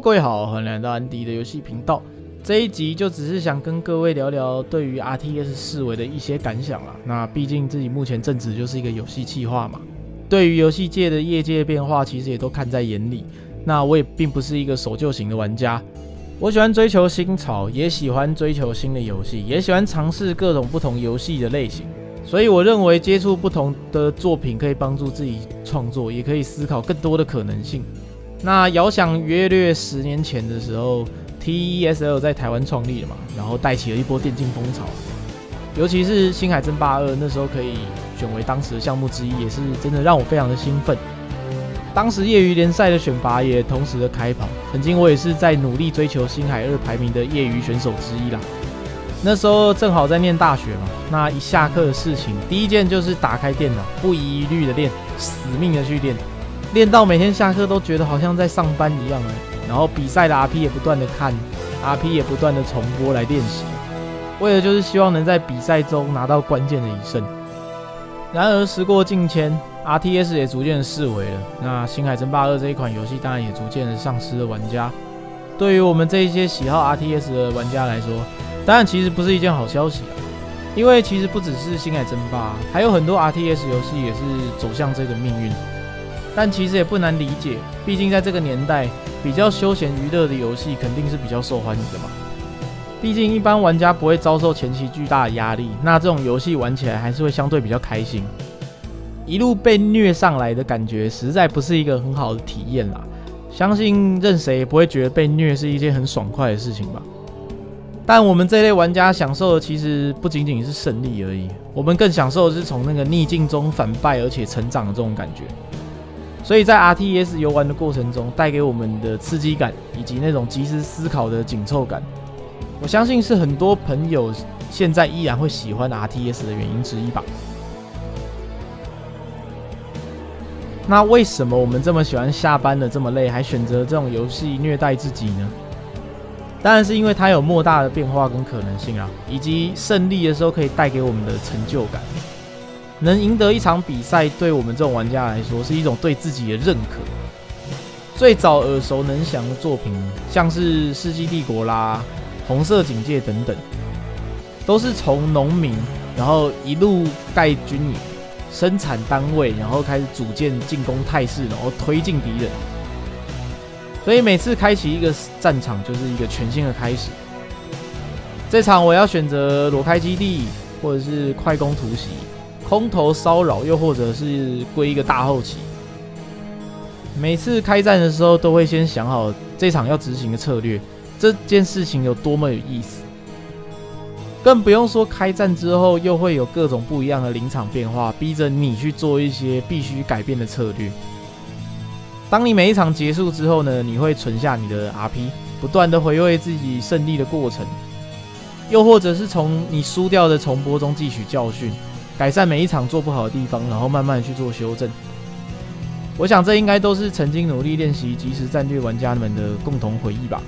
各位好，欢迎来到安迪的游戏频道。这一集就只是想跟各位聊聊对于 RTS 视为的一些感想啦。那毕竟自己目前正职就是一个游戏企划嘛，对于游戏界的业界变化，其实也都看在眼里。那我也并不是一个守旧型的玩家，我喜欢追求新潮，也喜欢追求新的游戏，也喜欢尝试各种不同游戏的类型。所以我认为接触不同的作品可以帮助自己创作，也可以思考更多的可能性。那遥想约略10年前的时候 ，TESL 在台湾创立了嘛，然后带起了一波电竞风潮。尤其是《星海争霸2》那时候可以选为当时的项目之一，也是真的让我非常的兴奋。当时业余联赛的选拔也同时的开跑，曾经我也是在努力追求《星海2》排名的业余选手之一啦。那时候正好在念大学嘛，那一下课的事情，第一件就是打开电脑，不遗余力的练，死命的去练。练到每天下课都觉得好像在上班一样了，然后比赛的 RP 也不断的看 ，RP 也不断的重播来练习，为的就是希望能在比赛中拿到关键的一胜。然而时过境迁 ，RTS 也逐渐式微了，那《星海争霸2》这一款游戏当然也逐渐的丧失了玩家。对于我们这一些喜好 RTS 的玩家来说，当然其实不是一件好消息，因为其实不只是《星海争霸》，还有很多 RTS 游戏也是走向这个命运。但其实也不难理解，毕竟在这个年代，比较休闲娱乐的游戏肯定是比较受欢迎的嘛。毕竟一般玩家不会遭受前期巨大的压力，那这种游戏玩起来还是会相对比较开心。一路被虐上来的感觉，实在不是一个很好的体验啦。相信任谁也不会觉得被虐是一件很爽快的事情吧。但我们这类玩家享受的其实不仅仅是胜利而已，我们更享受的是从那个逆境中反败而且成长的这种感觉。所以在 RTS 游玩的过程中，带给我们的刺激感以及那种即时思考的紧凑感，我相信是很多朋友现在依然会喜欢 RTS 的原因之一吧。那为什么我们这么喜欢下班了这么累，还选择这种游戏虐待自己呢？当然是因为它有莫大的变化跟可能性啦，以及胜利的时候可以带给我们的成就感。能赢得一场比赛，对我们这种玩家来说是一种对自己的认可。最早耳熟能详的作品，像是《世纪帝国》啦、《红色警戒》等等，都是从农民，然后一路盖军营、生产单位，然后开始组建进攻态势，然后推进敌人。所以每次开启一个战场，就是一个全新的开始。这场我要选择裸开基地，或者是快攻突袭。空投骚扰，又或者是归一个大后期。每次开战的时候，都会先想好这场要执行的策略，这件事情有多么有意思。更不用说开战之后，又会有各种不一样的临场变化，逼着你去做一些必须改变的策略。当你每一场结束之后呢，你会存下你的 RP， 不断的回味自己胜利的过程，又或者是从你输掉的重播中汲取教训。改善每一场做不好的地方，然后慢慢去做修正。我想这应该都是曾经努力练习即时战略玩家们的共同回忆吧。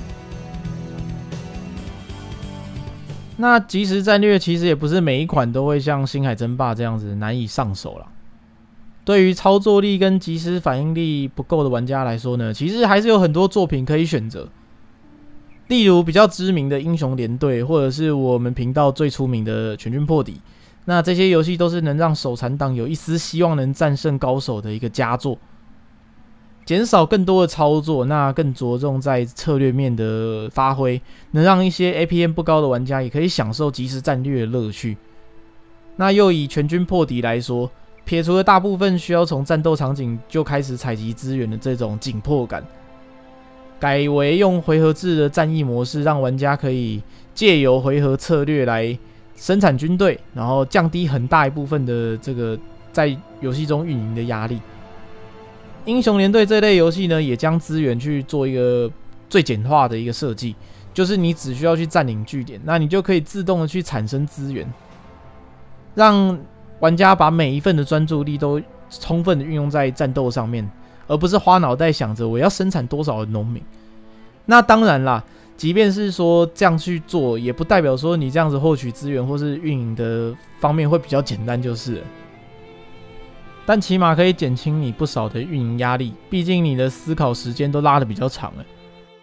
那即时战略其实也不是每一款都会像《星海争霸》这样子难以上手啦。对于操作力跟即时反应力不够的玩家来说呢，其实还是有很多作品可以选择。例如比较知名的英雄联队，或者是我们频道最出名的全军破敌。那这些游戏都是能让手残党有一丝希望能战胜高手的一个佳作，减少更多的操作，那更着重在策略面的发挥，能让一些 APM 不高的玩家也可以享受即时战略的乐趣。那又以全军破敌来说，撇除了大部分需要从战斗场景就开始采集资源的这种紧迫感，改为用回合制的战役模式，让玩家可以借由回合策略来生产军队，然后降低很大一部分的这个在游戏中运营的压力。英雄联队这类游戏呢，也将资源去做一个最简化的一个设计，就是你只需要去占领据点，那你就可以自动的去产生资源，让玩家把每一份的专注力都充分的运用在战斗上面，而不是花脑袋想着我要生产多少的农民。那当然啦，即便是说这样去做，也不代表说你这样子获取资源或是运营的方面会比较简单就是了。但起码可以减轻你不少的运营压力，毕竟你的思考时间都拉得比较长了。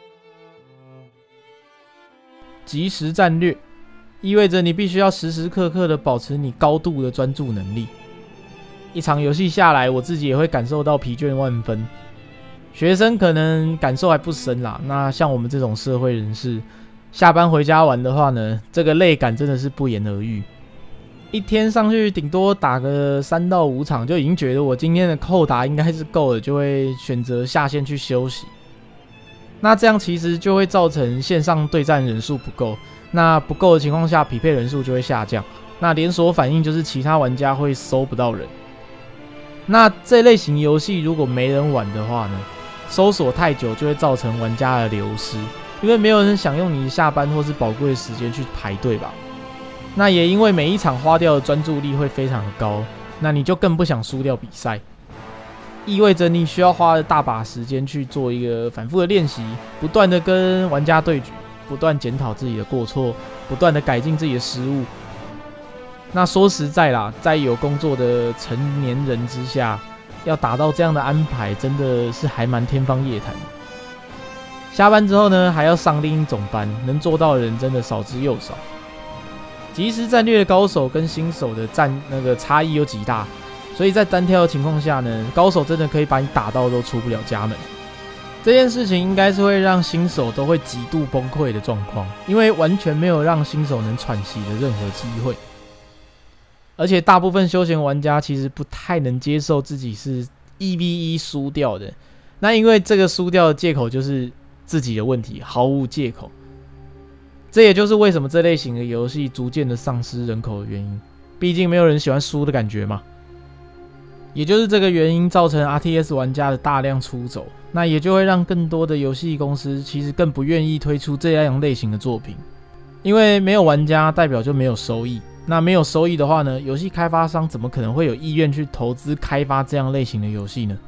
即时战略，意味着你必须要时时刻刻的保持你高度的专注能力。一场游戏下来，我自己也会感受到疲倦万分。学生可能感受还不深啦，那像我们这种社会人士，下班回家玩的话呢，这个累感真的是不言而喻。一天上去顶多打个3到5场，就已经觉得我今天的扣打应该是够了，就会选择下线去休息。那这样其实就会造成线上对战人数不够，那不够的情况下，匹配人数就会下降。那连锁反应就是其他玩家会搜不到人。那这类型游戏如果没人玩的话呢，搜索太久就会造成玩家的流失，因为没有人想用你下班或是宝贵的时间去排队吧。那也因为每一场花掉的专注力会非常的高，那你就更不想输掉比赛，意味着你需要花大把时间去做一个反复的练习，不断的跟玩家对局，不断检讨自己的过错，不断的改进自己的失误。那说实在啦，在有工作的成年人之下，要达到这样的安排，真的是还蛮天方夜谭的。下班之后呢，还要上另一种班，能做到的人真的少之又少。即时战略的高手跟新手的差异有极大，所以在单挑的情况下呢，高手真的可以把你打到都出不了家门。这件事情应该是会让新手都会极度崩溃的状况，因为完全没有让新手能喘息的任何机会。而且大部分休闲玩家其实不太能接受自己是1v1输掉的，那因为这个输掉的借口就是自己的问题，毫无借口。这也就是为什么这类型的游戏逐渐的丧失人口的原因，毕竟没有人喜欢输的感觉嘛。也就是这个原因造成 RTS 玩家的大量出走，那也就会让更多的游戏公司其实更不愿意推出这样类型的作品，因为没有玩家代表就没有收益。那没有收益的话呢，游戏开发商怎么可能会有意愿去投资开发这样类型的游戏呢？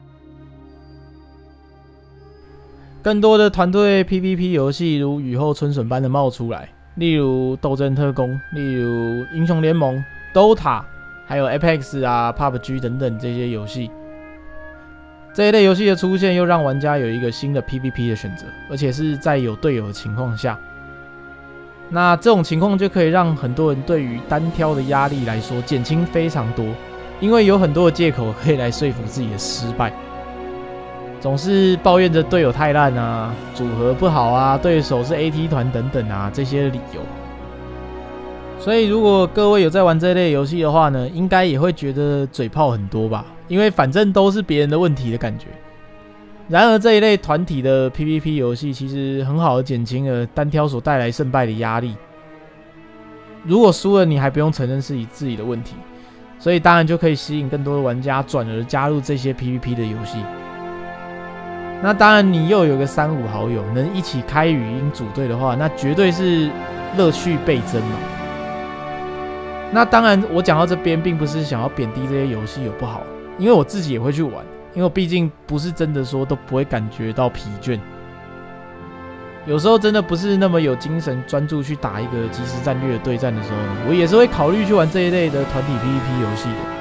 更多的团队 PVP 游戏如雨后春笋般的冒出来，例如斗阵特工，例如英雄联盟、Dota， 还有 Apex 啊、PUBG 等等这些游戏。这一类游戏的出现，又让玩家有一个新的 PVP 的选择，而且是在有队友的情况下。那这种情况就可以让很多人对于单挑的压力来说减轻非常多，因为有很多的借口可以来说服自己的失败。总是抱怨着队友太烂啊，组合不好啊，对手是 AT 团等等啊这些理由。所以如果各位有在玩这类游戏的话呢，应该也会觉得嘴炮很多吧，因为反正都是别人的问题的感觉。然而这一类团体的 PVP 游戏其实很好的减轻了单挑所带来胜败的压力。如果输了，你还不用承认是自己的问题，所以当然就可以吸引更多的玩家转而加入这些 PVP 的游戏。那当然你又有个3-5好友能一起开语音组队的话，那绝对是乐趣倍增嘛。那当然我讲到这边并不是想要贬低这些游戏有不好，因为我自己也会去玩，因为我毕竟不是真的说都不会感觉到疲倦。有时候真的不是那么有精神专注去打一个即时战略的对战的时候呢，我也是会考虑去玩这一类的团体 PVP 游戏的。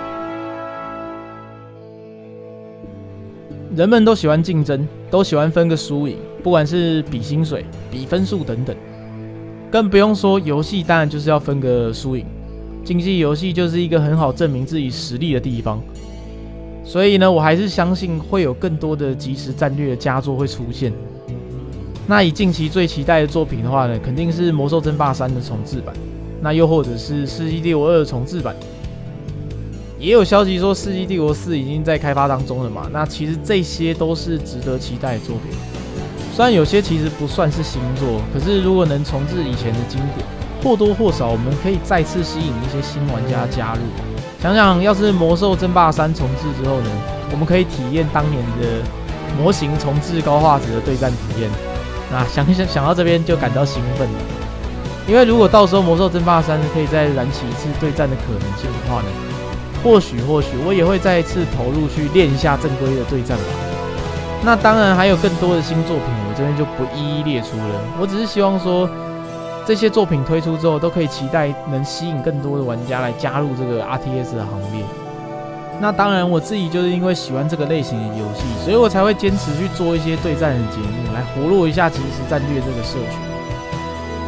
人们都喜欢竞争，都喜欢分个输赢，不管是比薪水、比分数等等，更不用说游戏当然就是要分个输赢。竞技游戏就是一个很好证明自己实力的地方，所以呢，我还是相信会有更多的即时战略的佳作会出现。那以近期最期待的作品的话呢，肯定是《魔兽争霸3》的重制版，那又或者是《世纪帝国2》的重制版。也有消息说《世纪帝国4》已经在开发当中了嘛，那其实这些都是值得期待的作品。虽然有些其实不算是新作，可是如果能重置以前的经典，或多或少我们可以再次吸引一些新玩家加入。想想要是《魔兽争霸3》重置之后呢，我们可以体验当年的模型重置高画质的对战体验。那想到这边就感到兴奋了，因为如果到时候《魔兽争霸3》可以再燃起一次对战的可能性的话呢，或许我也会再一次投入去练一下正规的对战吧。那当然还有更多的新作品，我这边就不一一列出了。我只是希望说，这些作品推出之后，都可以期待能吸引更多的玩家来加入这个 RTS 的行列。那当然，我自己就是因为喜欢这个类型的游戏，所以我才会坚持去做一些对战的节目，来活络一下即时战略这个社群。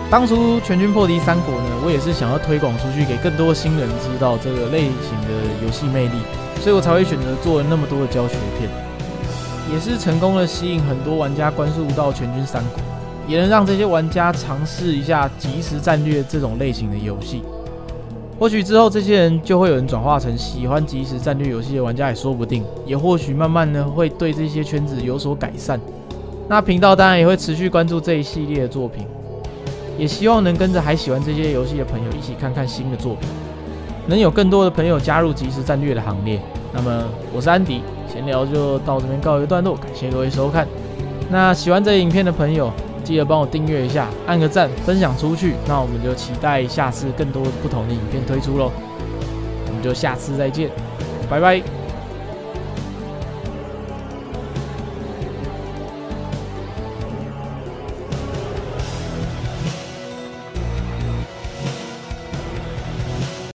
当初全军破敌三国呢，我也是想要推广出去，给更多新人知道这个类型的游戏魅力，所以我才会选择做了那么多的教学片，也是成功的吸引很多玩家关注到全军三国，也能让这些玩家尝试一下即时战略这种类型的游戏。或许之后这些人就会有人转化成喜欢即时战略游戏的玩家也说不定，也或许慢慢呢会对这些圈子有所改善。那频道当然也会持续关注这一系列的作品，也希望能跟着还喜欢这些游戏的朋友一起看看新的作品，能有更多的朋友加入即时战略的行列。那么我是安迪，闲聊就到这边告一段落，感谢各位收看。那喜欢这影片的朋友，记得帮我订阅一下，按个赞，分享出去。那我们就期待下次更多不同的影片推出咯。我们就下次再见，拜拜。